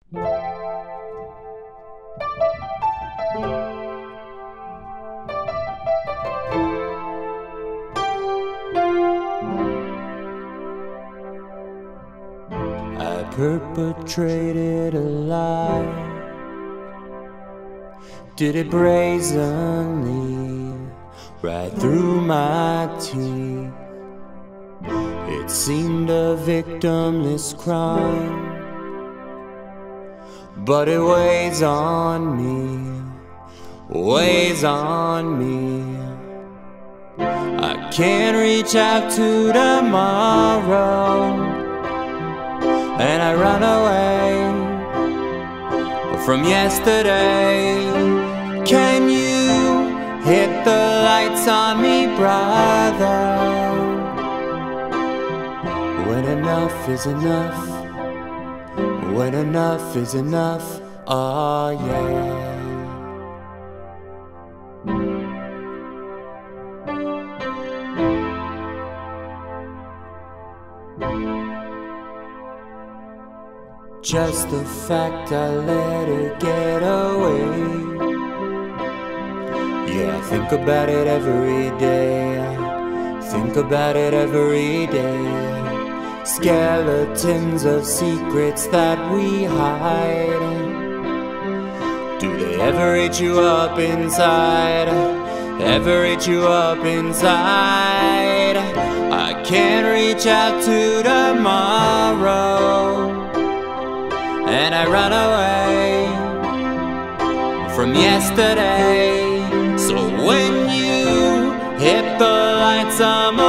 I perpetrated a lie, did it brazenly, right through my teeth. It seemed a victimless crime, but it weighs on me, weighs on me. I can't reach out to tomorrow, and I run away from yesterday. Can you hit the lights on me, brother? When enough is enough, when enough is enough, oh yeah. Just the fact I let it get away. Yeah, I think about it every day, think about it every day. Skeletons of secrets that we hide, do they ever eat you up inside? Ever eat you up inside? I can't reach out to tomorrow, and I run away from yesterday. So when you hit the lights, I'm